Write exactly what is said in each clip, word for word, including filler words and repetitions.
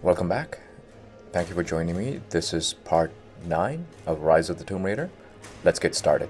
Welcome back. Thank you for joining me. This is part nine of Rise of the Tomb Raider. Let's get started.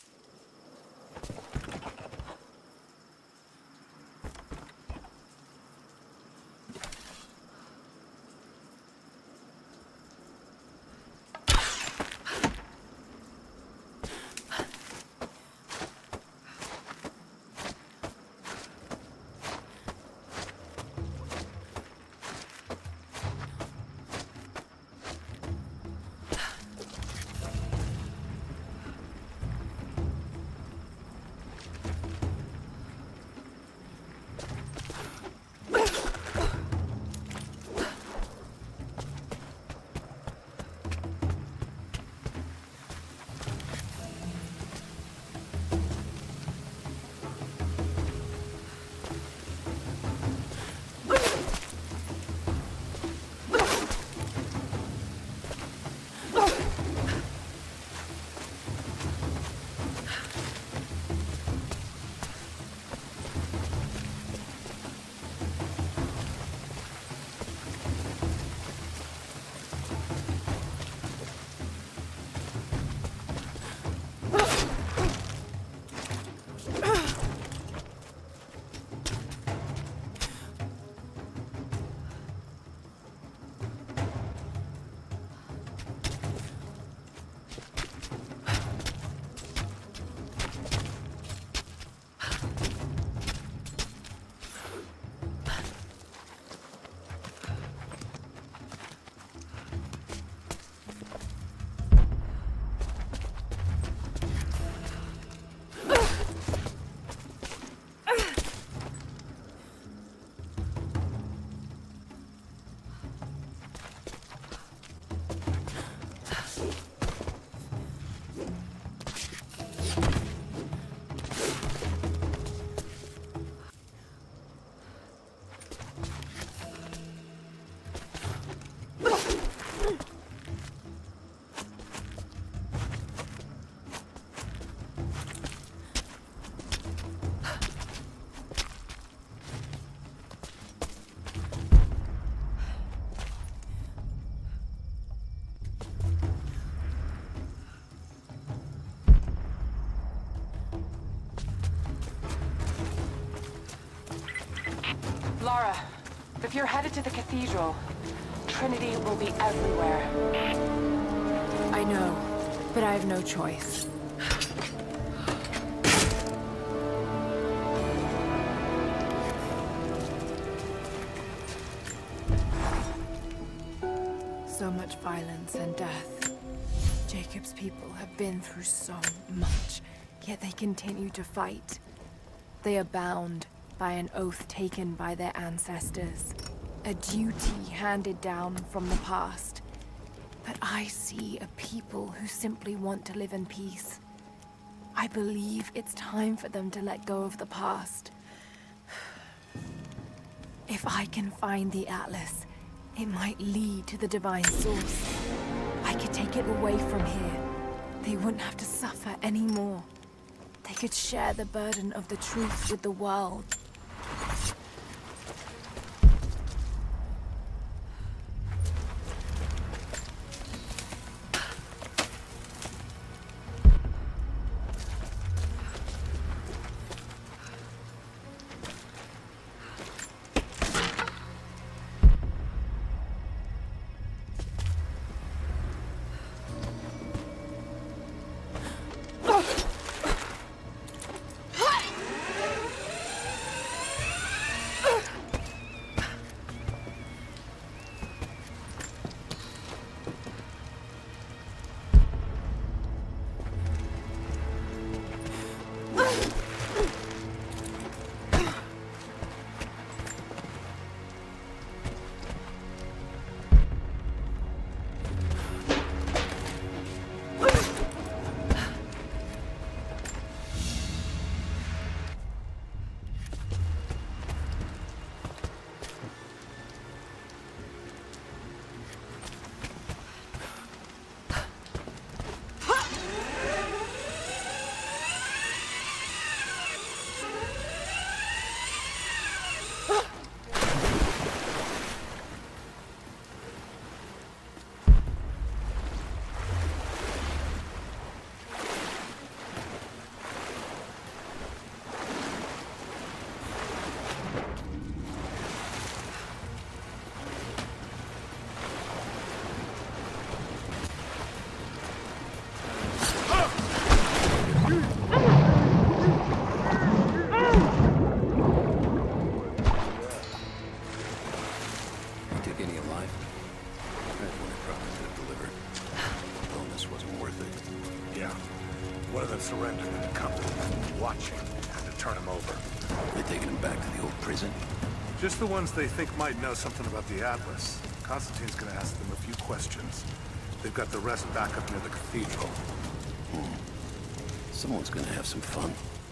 Lara, if you're headed to the cathedral, Trinity will be everywhere. I know, but I have no choice. So much violence and death. Jacob's people have been through so much, yet they continue to fight. They are bound by an oath taken by their ancestors, a duty handed down from the past. But I see a people who simply want to live in peace. I believe it's time for them to let go of the past. If I can find the Atlas, it might lead to the divine source. I could take it away from here. They wouldn't have to suffer anymore. They could share the burden of the truth with the world. Any alive? I had one I probably could have delivered. The bonus wasn't worth it. Yeah. One of them surrendered in the company. Watching. Had to turn him over. They taking him back to the old prison? Just the ones they think might know something about the Atlas. Constantine's gonna ask them a few questions. They've got the rest back up near the cathedral. Hmm. Someone's gonna have some fun.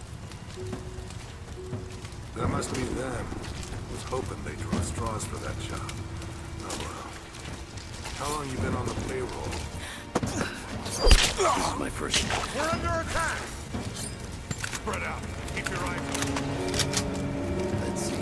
That must be them. Was hoping they'd draw straws for that job. Oh well. How long you been on the payroll? This is my first. We're under attack! Spread out. Keep your eyes open. Let's see.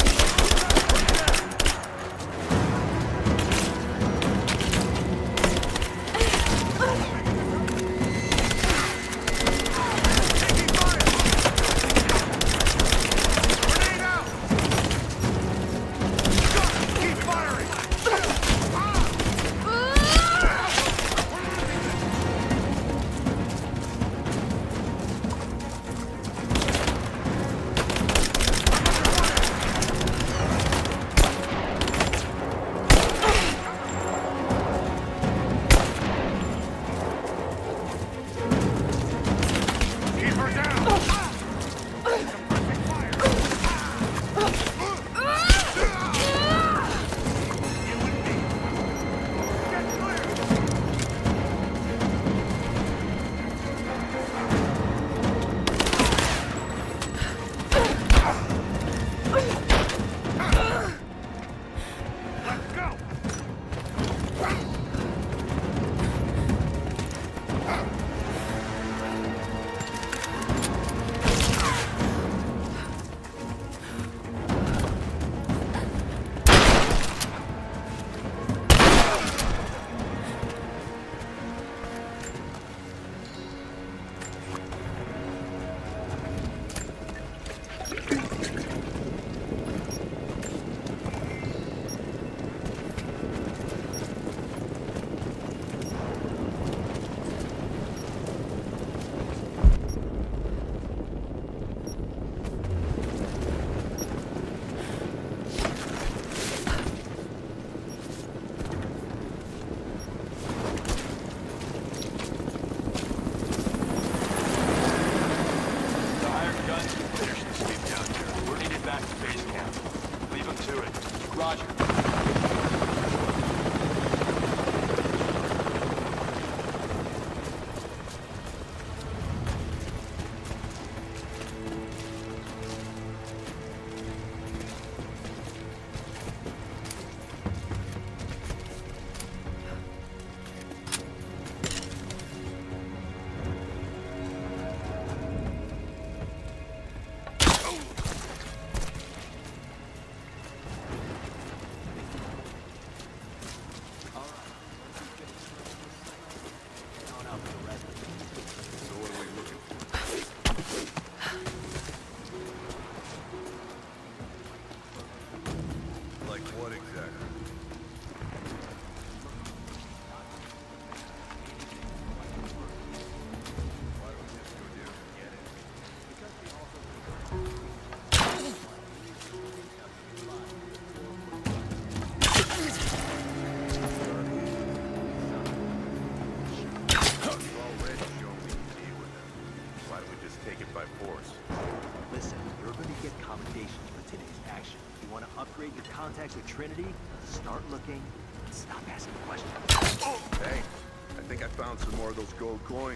Contacts with Trinity, start looking, and stop asking questions. Oh, hey, I think I found some more of those gold coins.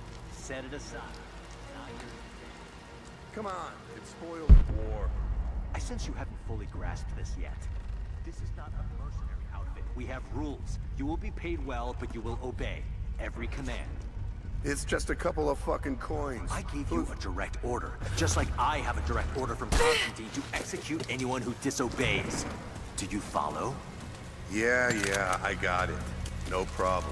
Set it aside. Now you're... Come on, it spoils war. I sense you haven't fully grasped this yet. This is not a mercenary outfit. We have rules. You will be paid well, but you will obey every command. It's just a couple of fucking coins. I gave you a direct order, just like I have a direct order from Constantine to execute anyone who disobeys. Do you follow? Yeah, yeah, I got it. No problem.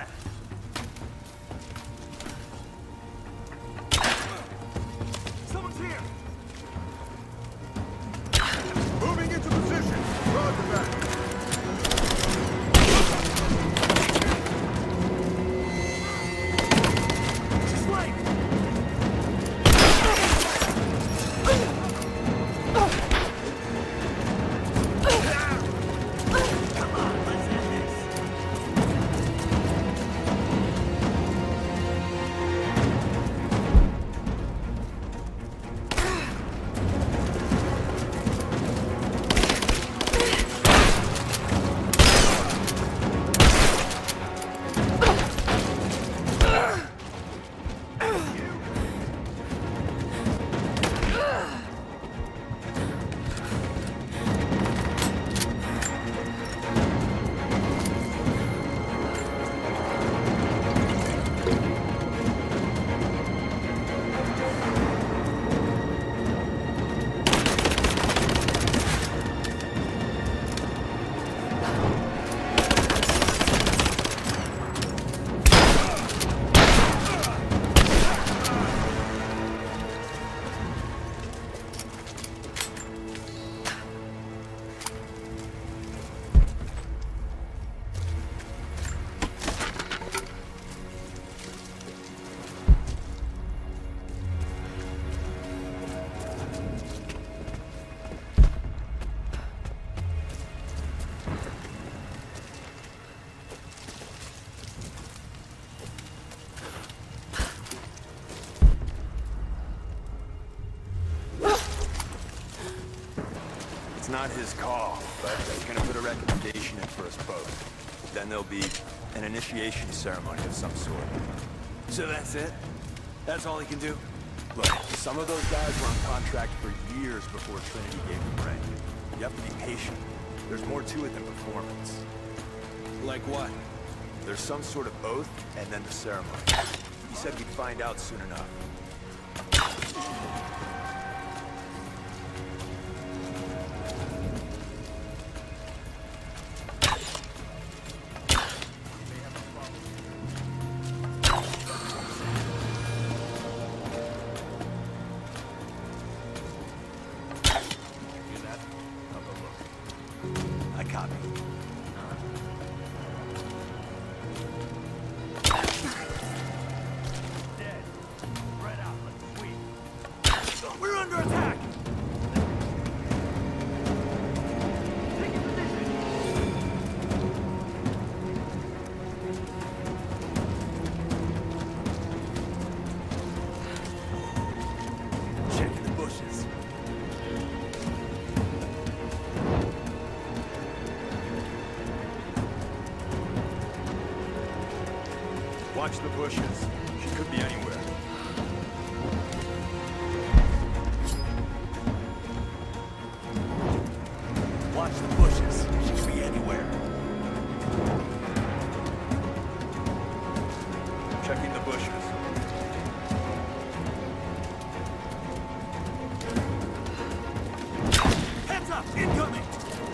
that. Someone's here! Moving into position. Roger that. She's late! Come on, let's end this. It's not his call, but he's gonna put a recommendation in for us both. Then there'll be an initiation ceremony of some sort. So that's it? That's all he can do? Look, some of those guys were on contract for years before Trinity gave them rank. You have to be patient. There's more to it than performance. Like what? There's some sort of oath, and then the ceremony. He said we'd find out soon enough. I copy. Dead. Spread out, let's sweep. We're under attack! Taking position! Checking the bushes. Watch the bushes. She could be anywhere. Watch the bushes. She could be anywhere. Checking the bushes. Heads up! Incoming!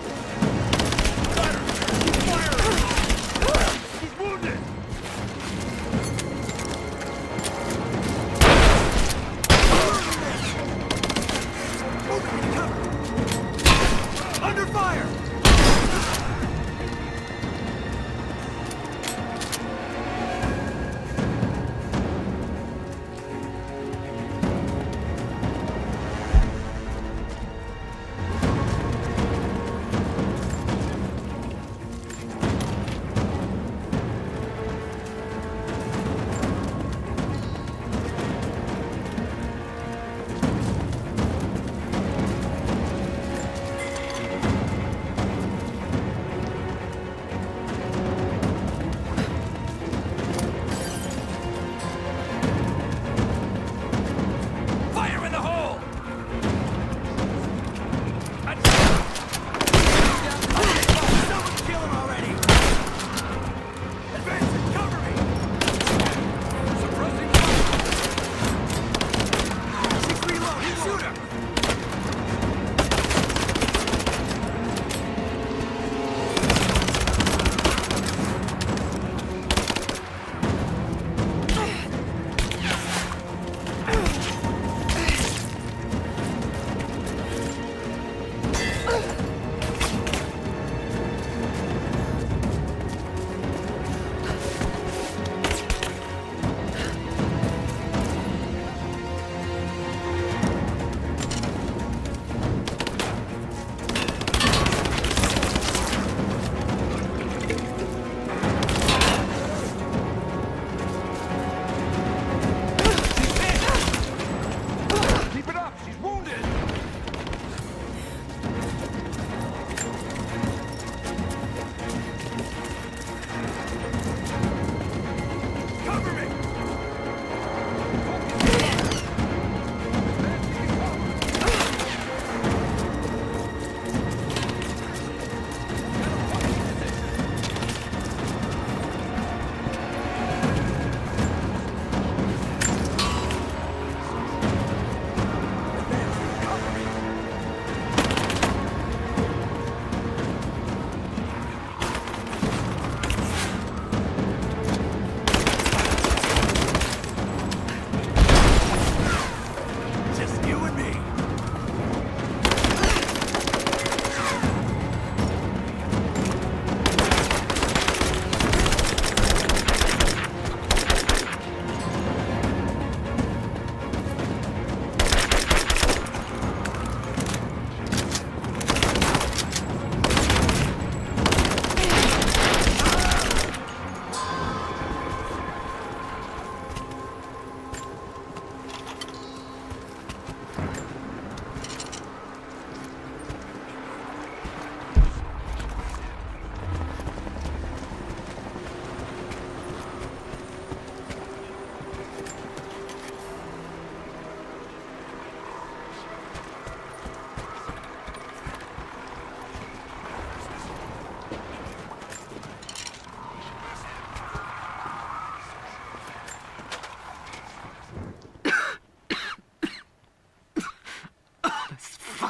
Fire! Fire! He's wounded!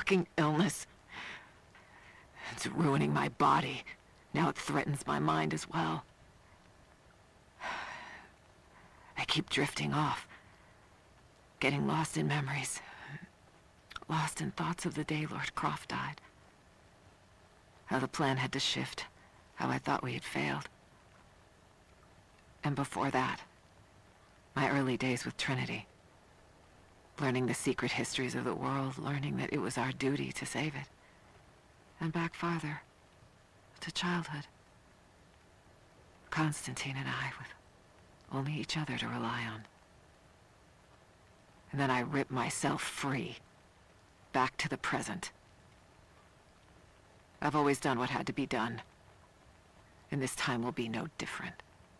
fucking illness. It's ruining my body. Now it threatens my mind as well. I keep drifting off. Getting lost in memories. Lost in thoughts of the day Lord Croft died. How the plan had to shift. How I thought we had failed. And before that, my early days with Trinity. Learning the secret histories of the world, learning that it was our duty to save it. And back farther, to childhood. Constantine and I, with only each other to rely on. And then I ripped myself free, back to the present. I've always done what had to be done, and this time will be no different.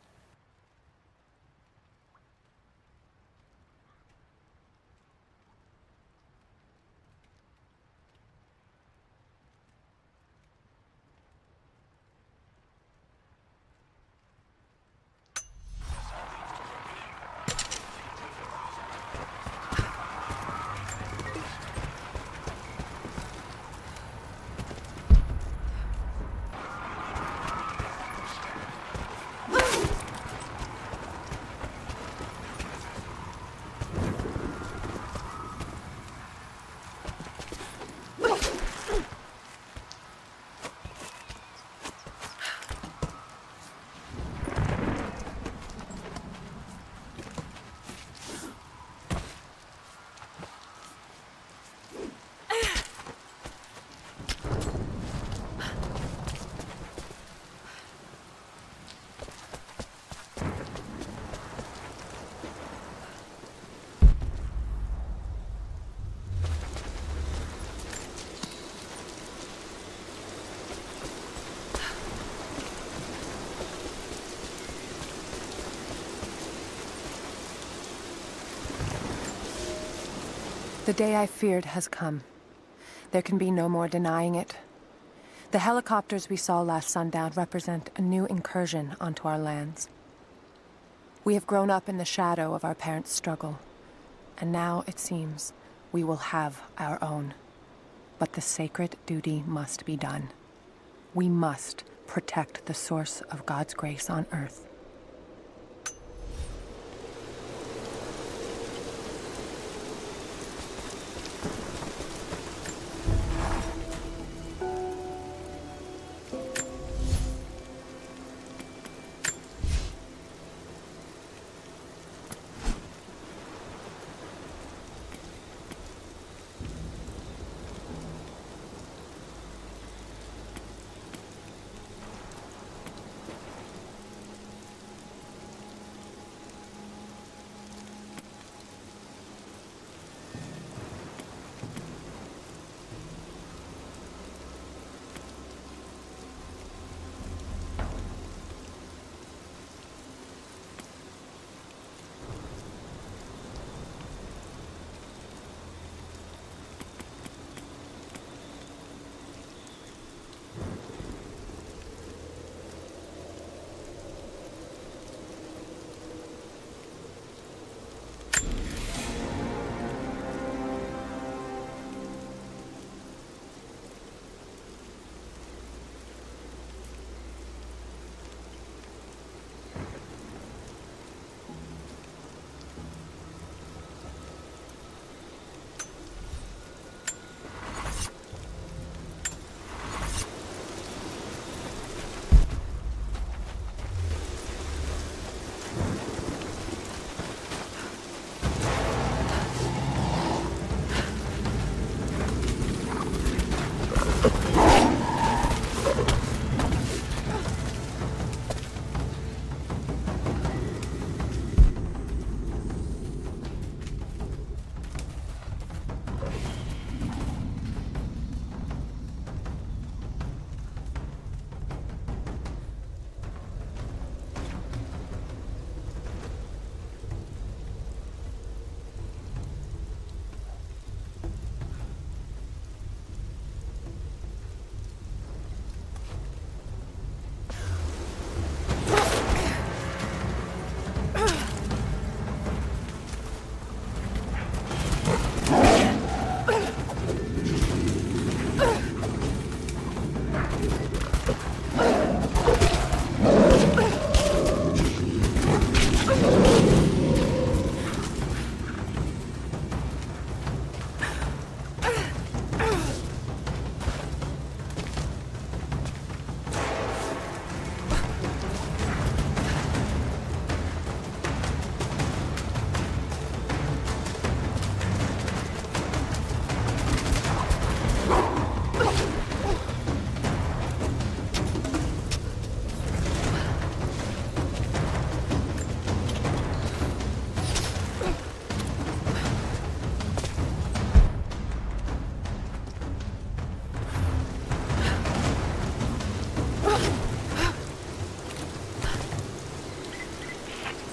The day I feared has come. There can be no more denying it. The helicopters we saw last sundown represent a new incursion onto our lands. We have grown up in the shadow of our parents' struggle, and now, it seems, we will have our own. But the sacred duty must be done. We must protect the source of God's grace on Earth.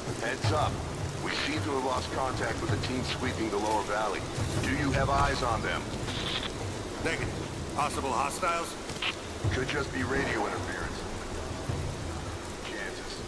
Heads up. We seem to have lost contact with the team sweeping the lower valley. Do you have eyes on them? Negative. Possible hostiles? Could just be radio interference. Chances.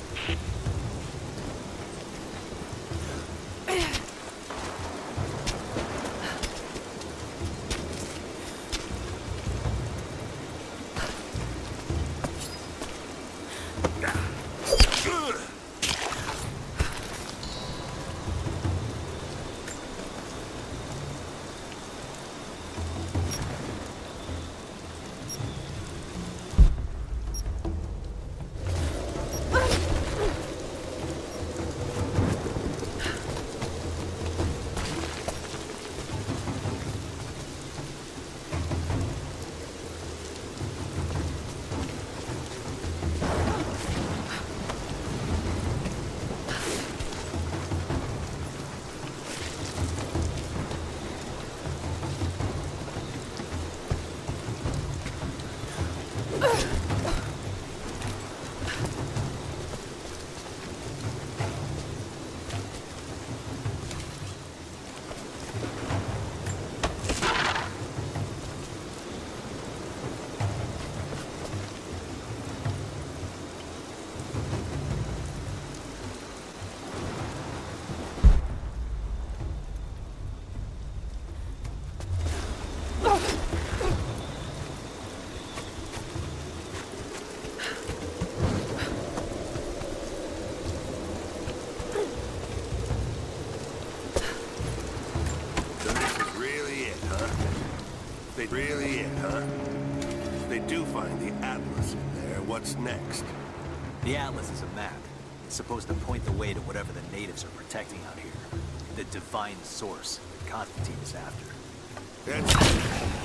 Really it, huh? If they do find the Atlas in there, what's next? The Atlas is a map. It's supposed to point the way to whatever the natives are protecting out here. The divine source that Constantine is after. That's...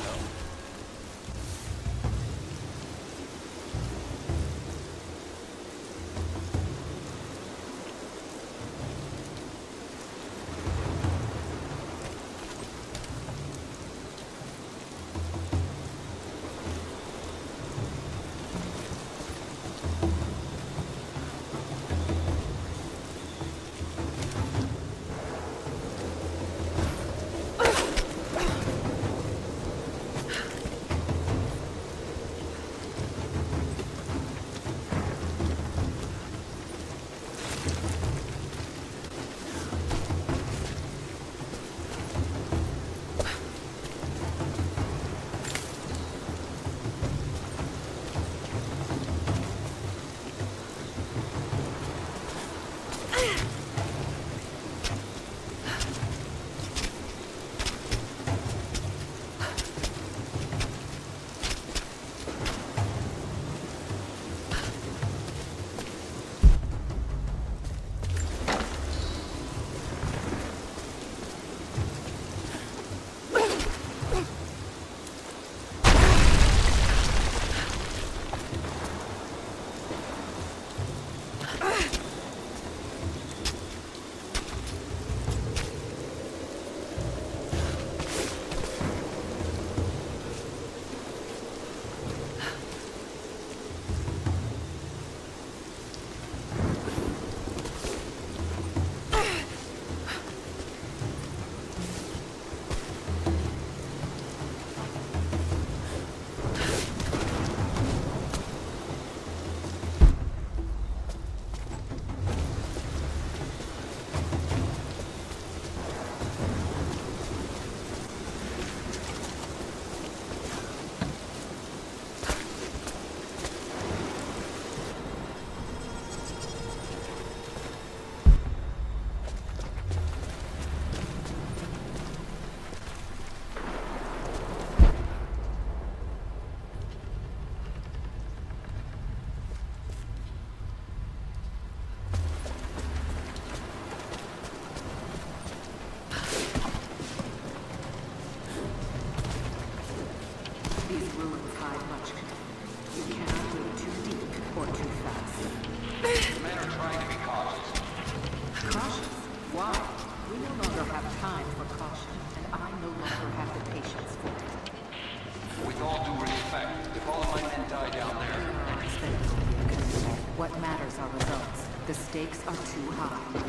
What matters are results. The stakes are too high.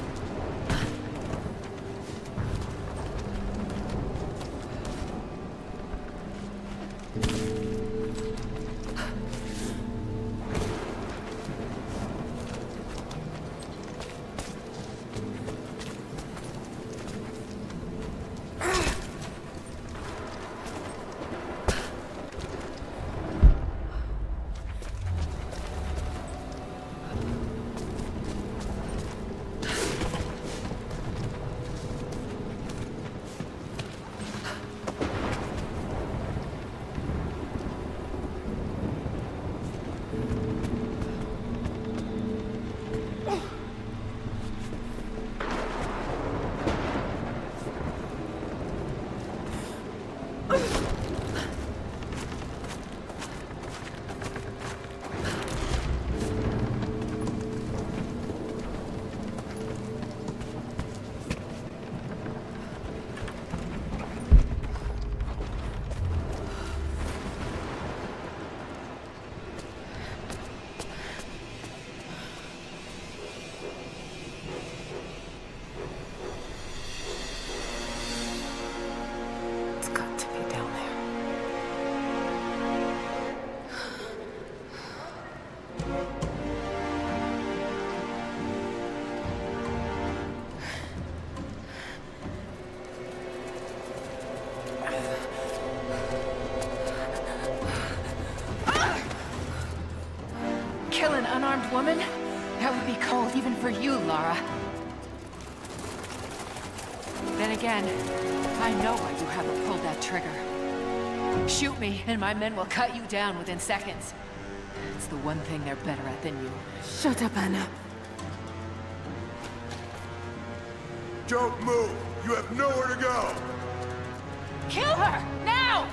Unarmed woman? That would be cold even for you, Lara. Then again, I know why you haven't pulled that trigger. Shoot me, and my men will cut you down within seconds. It's the one thing they're better at than you. Shut up, Anna. Don't move! You have nowhere to go! Kill her! Now!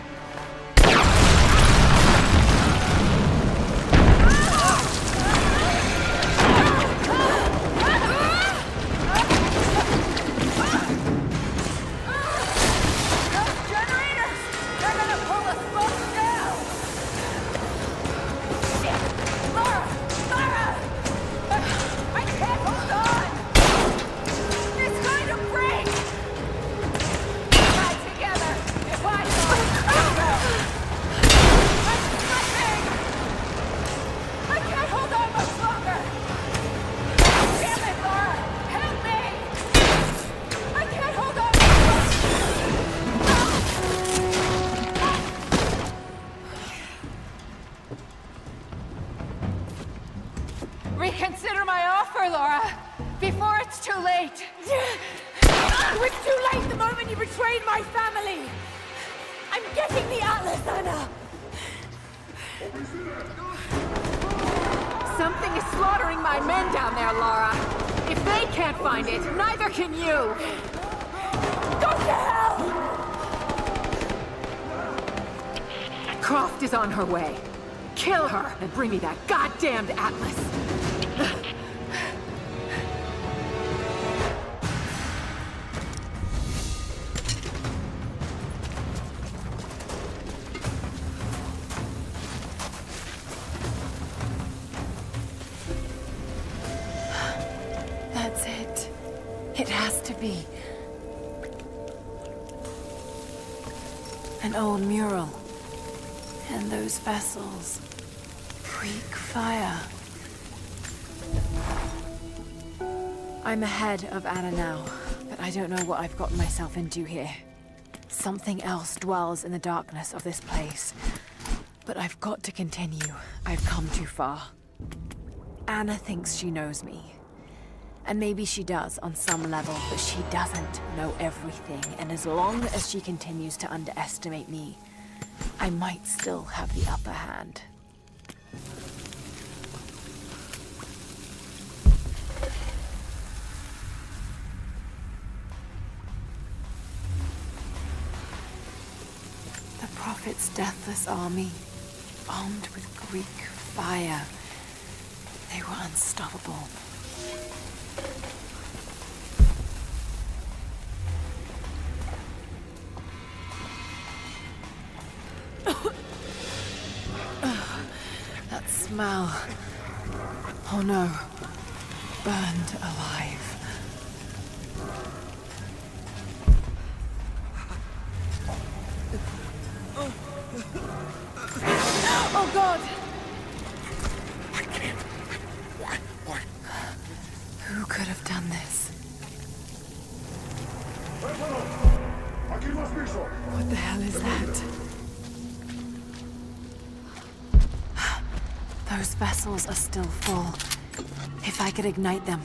Reconsider my offer, Lara, before it's too late. It was too late the moment you betrayed my family. I'm getting the Atlas, Anna. Something is slaughtering my men down there, Lara. If they can't find it, neither can you. Go to hell! Croft is on her way. Kill her and bring me that goddamned Atlas. That's it. It has to be. An old mural. And those vessels. Greek fire. I'm ahead of Anna now, but I don't know what I've gotten myself into here. Something else dwells in the darkness of this place. But I've got to continue. I've come too far. Anna thinks she knows me. And maybe she does on some level, but she doesn't know everything. And as long as she continues to underestimate me, I might still have the upper hand. The Prophet's deathless army, armed with Greek fire. They were unstoppable. That smell. Oh no. burned alive. Oh God! I can't. Why? Why? Who could have done this? What the hell is that? Those vessels are still full. If I could ignite them.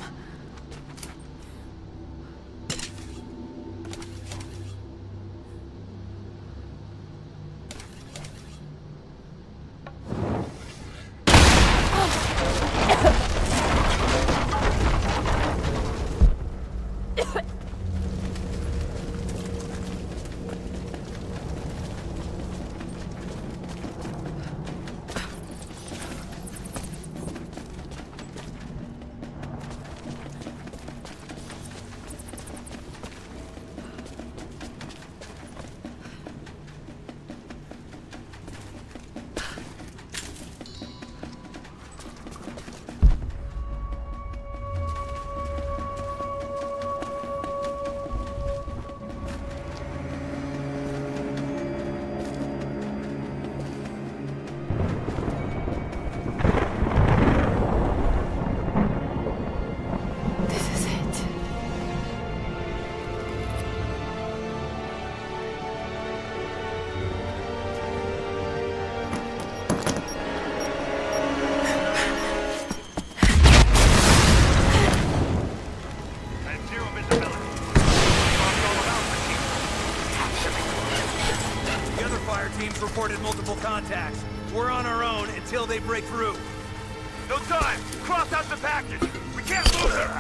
Reported multiple contacts. We're on our own until they break through. No time! Croft out the package! We can't lose it!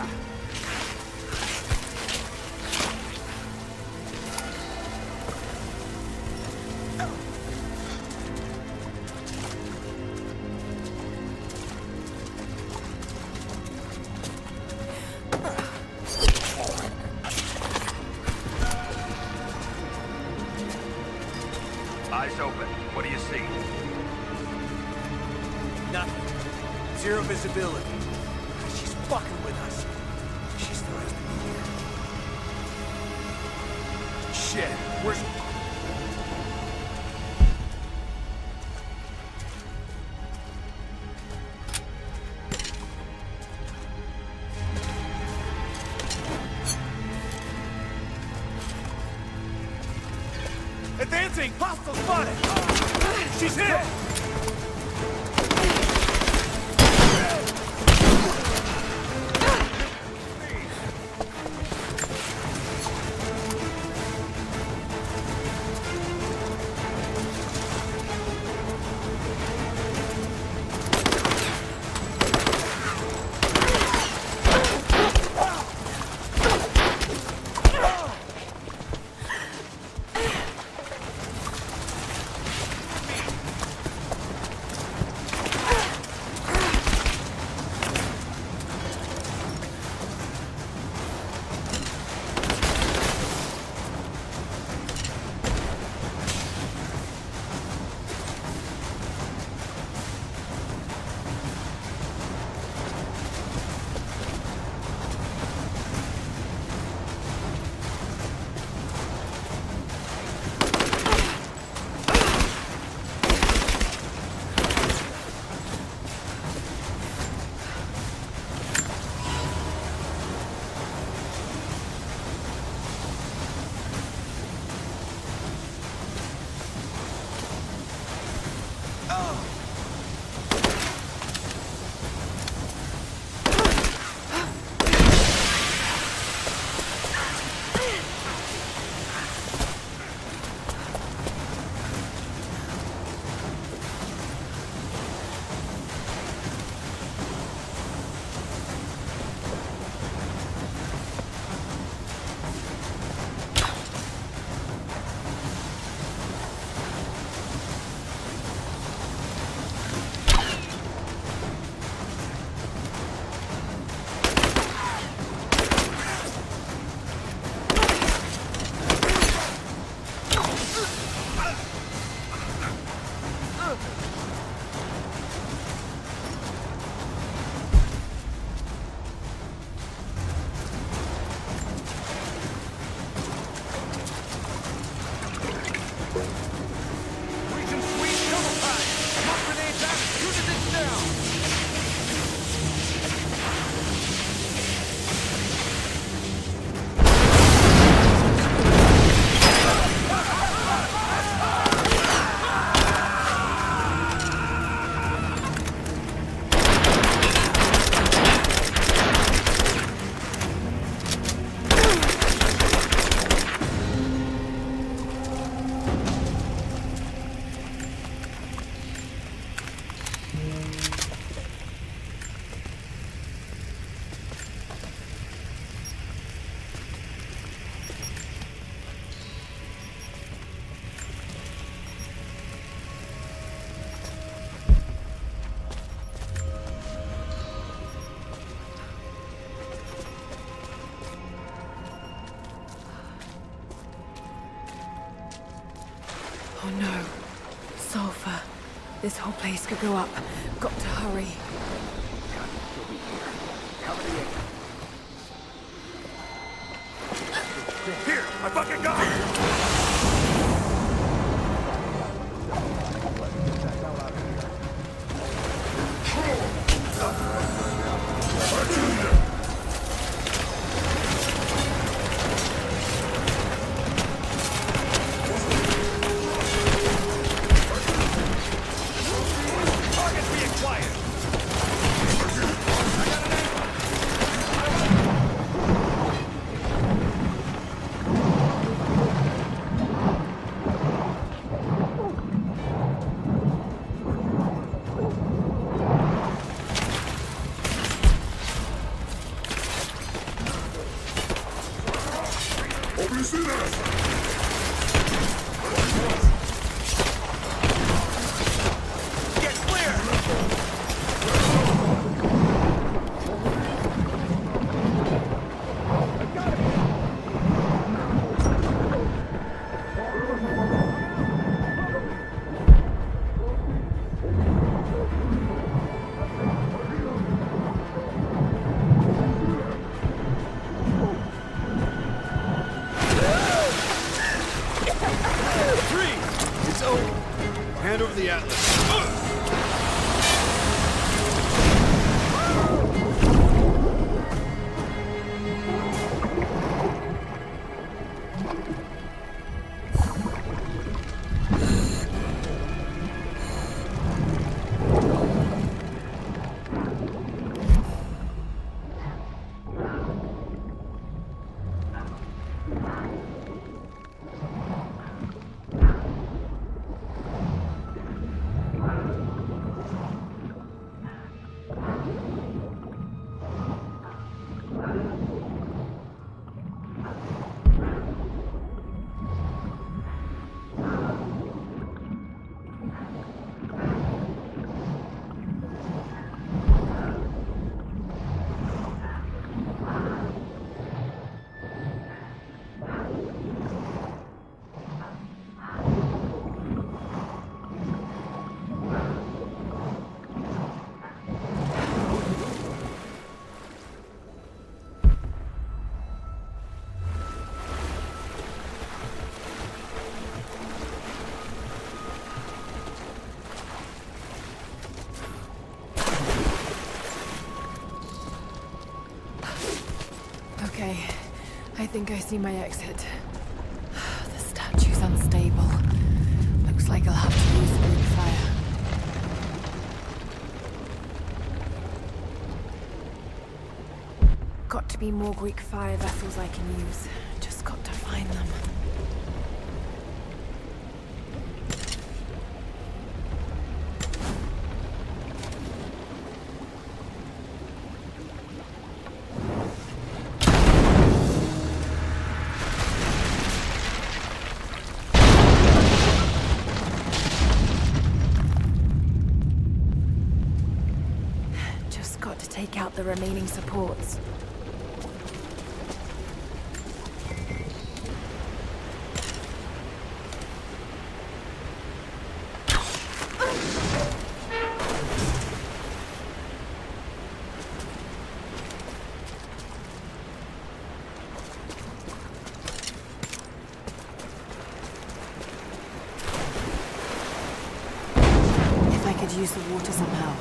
Eyes open. What do you see? Nothing. Zero visibility. She's fucking with us. She still has to be here. Shit. Where's... Advancing! Hostile spotted! She's hit! Oh no. Sulfur. This whole place could go up. Got to hurry. He'll be here. Cover the exit. Here, I fucking got it! Okay, I think I see my exit. The statue's unstable. Looks like I'll have to use the Greek fire. Got to be more Greek fire vessels I can use. Just got to find them. Take out the remaining supports. If I could use the water somehow.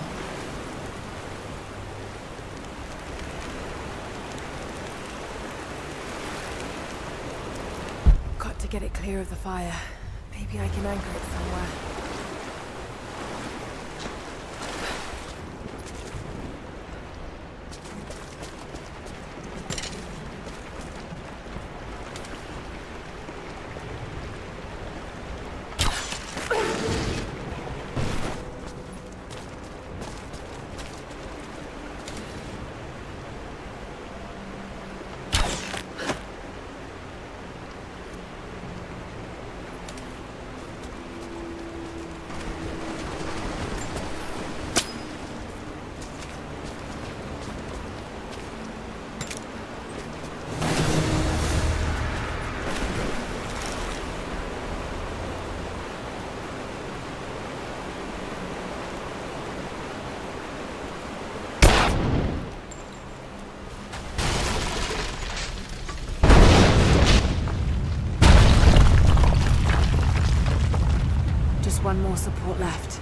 Get it clear of the fire. Maybe I can anchor it somewhere. one more support left.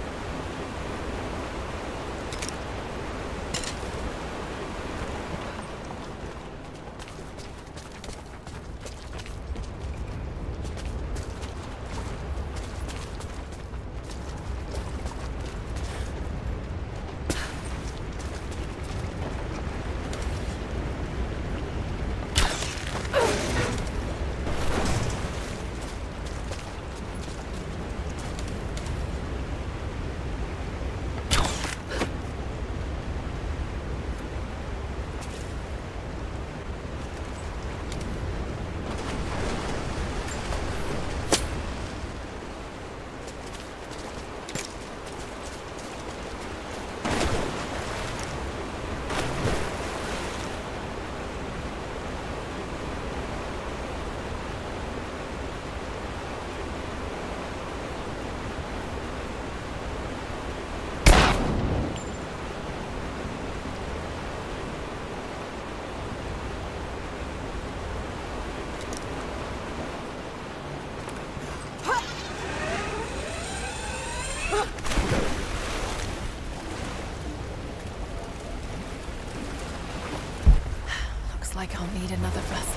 Like I'll need another vessel.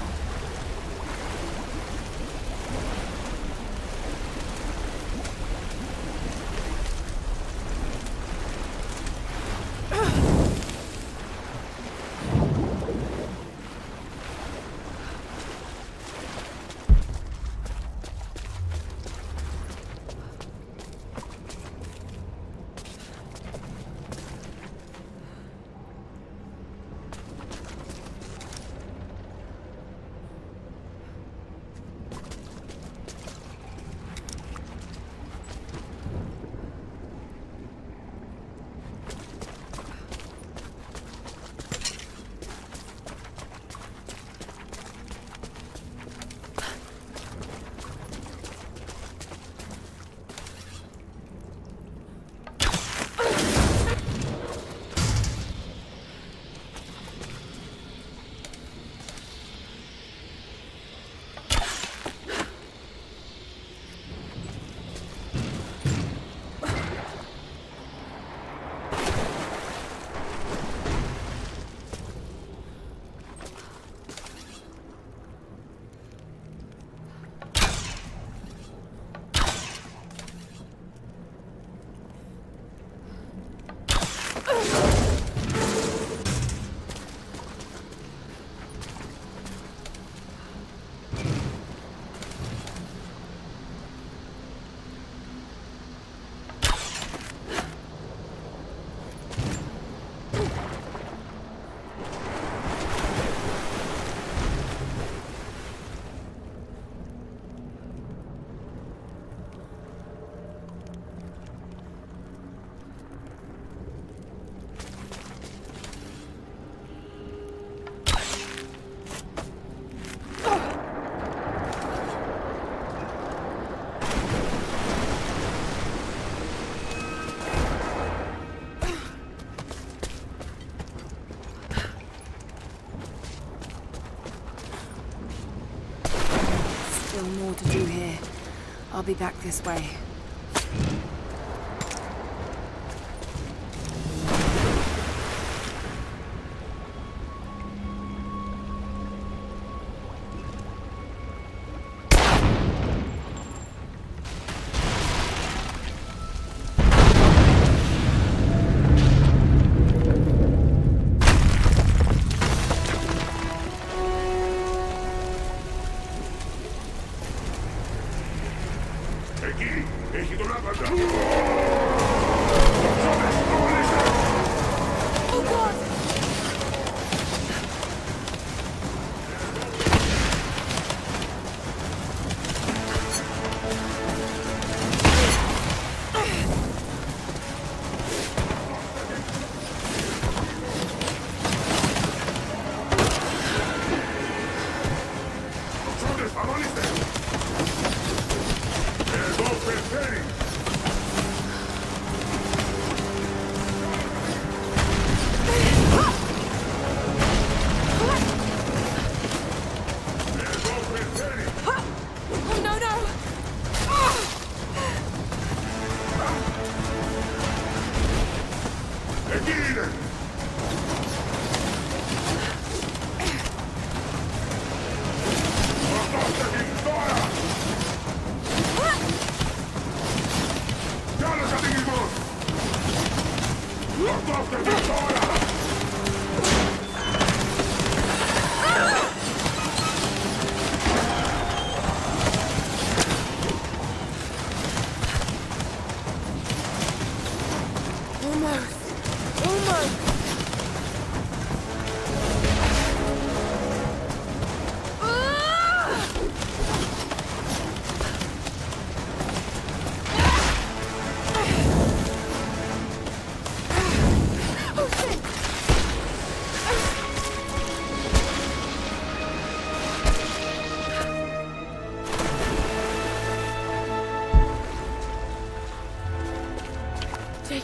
More to do here. I'll be back this way.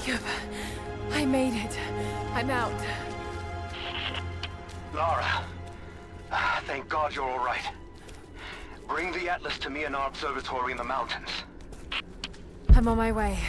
Jacob, I made it. I'm out. Lara, ah, thank God you're all right. Bring the Atlas to me in our observatory in the mountains. I'm on my way.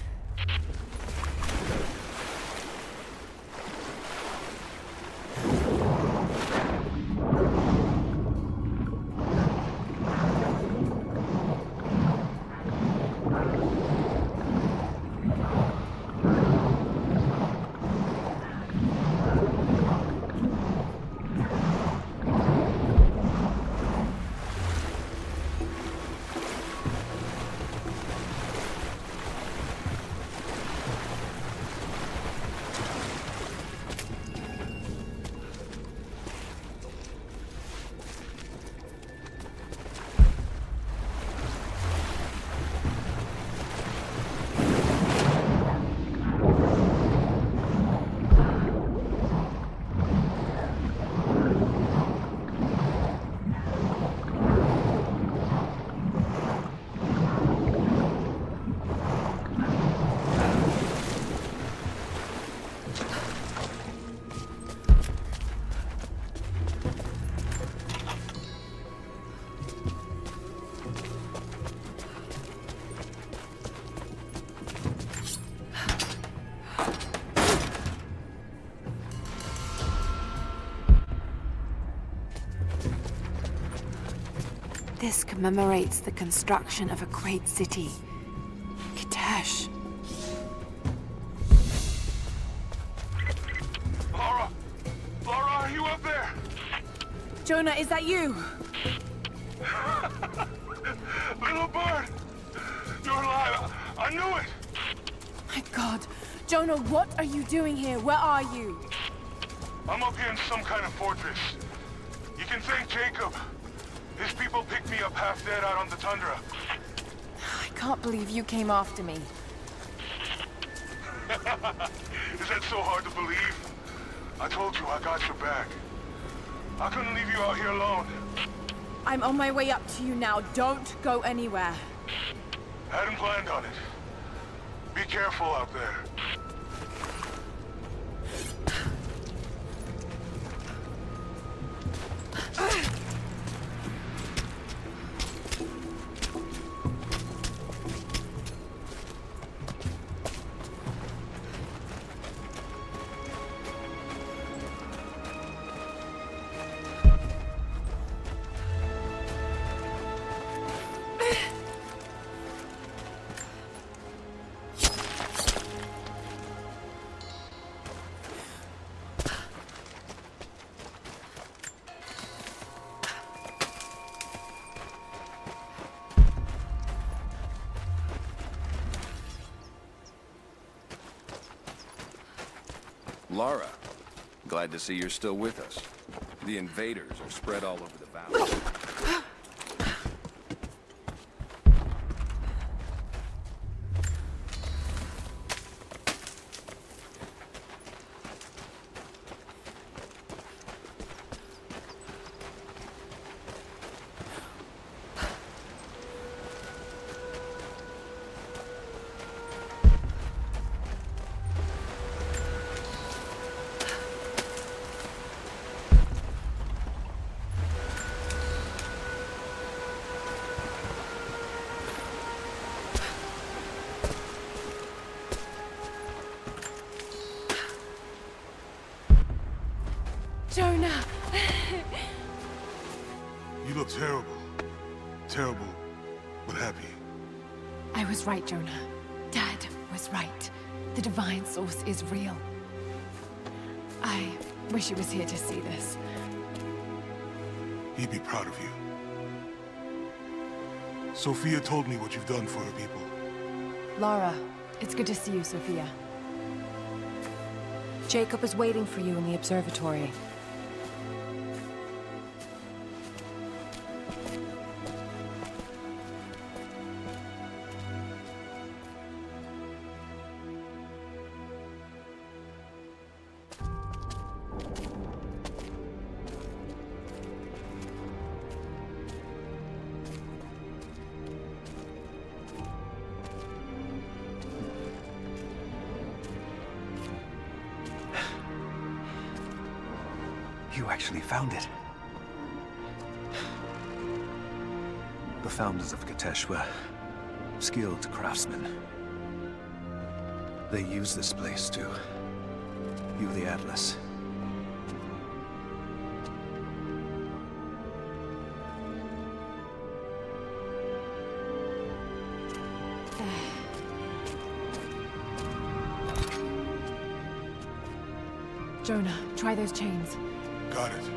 This commemorates the construction of a great city, Kitezh. Lara! Lara, are you up there? Jonah, is that you? Little bird! You're alive! I knew it! My God. Jonah, what are you doing here? Where are you? I'm up here in some kind of fortress. You can thank Jacob. His people picked me up half dead out on the tundra. I can't believe you came after me. Is that so hard to believe? I told you I got your back. I couldn't leave you out here alone. I'm on my way up to you now. Don't go anywhere. Hadn't planned on it. Be careful out there. Lara, glad to see you're still with us. The invaders are spread all over the valley. Jonah! You look terrible. Terrible, but happy. I was right, Jonah. Dad was right. The divine source is real. I wish he was here to see this. He'd be proud of you. Sophia told me what you've done for her people. Lara, it's good to see you, Sophia. Jacob is waiting for you in the observatory. actually found it. The founders of Kitezh were skilled craftsmen. They used this place to view the Atlas. Jonah, try those chains. Got it.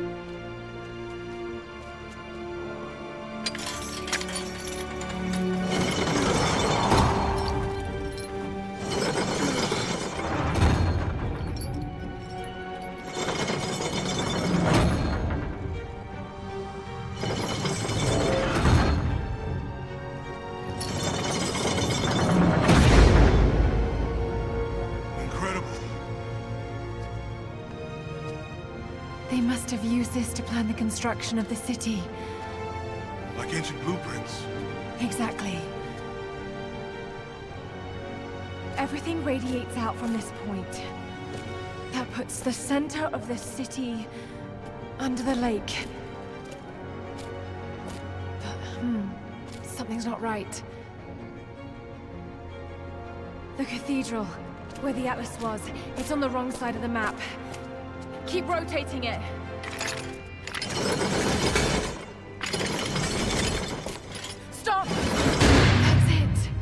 They must have used this to plan the construction of the city. Like ancient blueprints. Exactly. Everything radiates out from this point. That puts the center of the city under the lake. But, hmm, something's not right. The cathedral, where the Atlas was, it's on the wrong side of the map. Keep rotating it. Stop! That's it.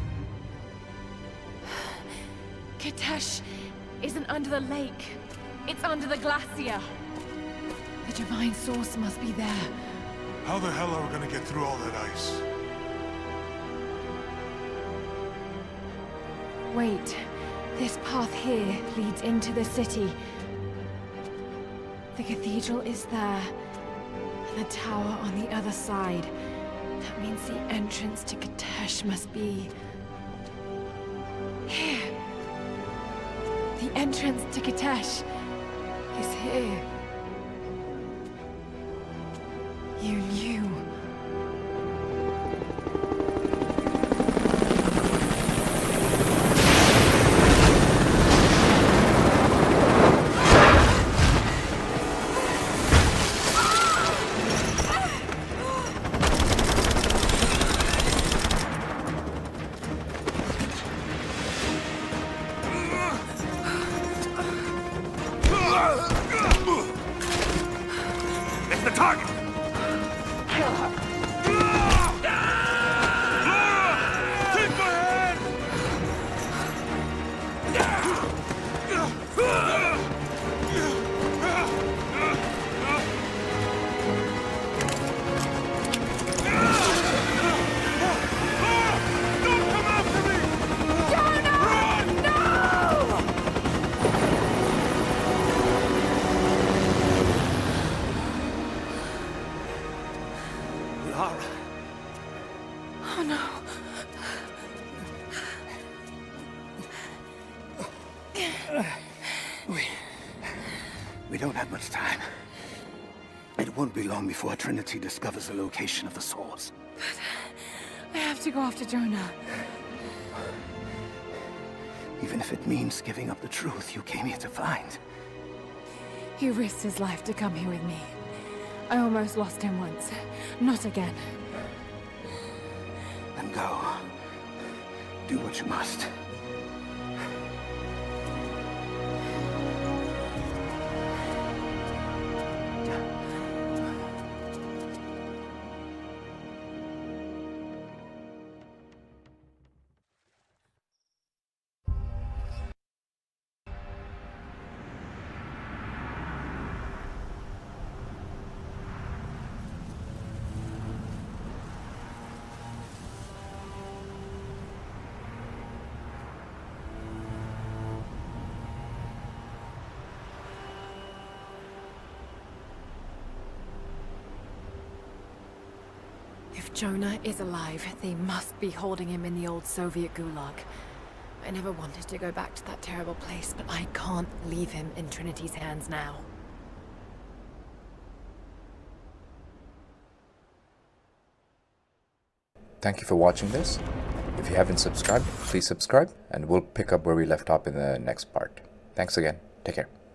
Kitezh isn't under the lake. It's under the glacier. The divine source must be there. How the hell are we gonna get through all that ice? Wait. This path here leads into the city. The cathedral is there, and the tower on the other side. That means the entrance to Kitezh must be... here. The entrance to Kitezh is here. You knew. It's the target! Kill her! Take my hand! Don't come after me! Run! Lara. Oh no. We... We don't have much time. It won't be long before Trinity discovers the location of the source. I have to go after Jonah. Even if it means giving up the truth you came here to find. He risked his life to come here with me. I almost lost him once. Not again. Then go. Do what you must. If Jonah is alive, they must be holding him in the old Soviet gulag. I never wanted to go back to that terrible place, but I can't leave him in Trinity's hands now. Thank you for watching this. If you haven't subscribed, please subscribe, and we'll pick up where we left off in the next part. Thanks again. Take care.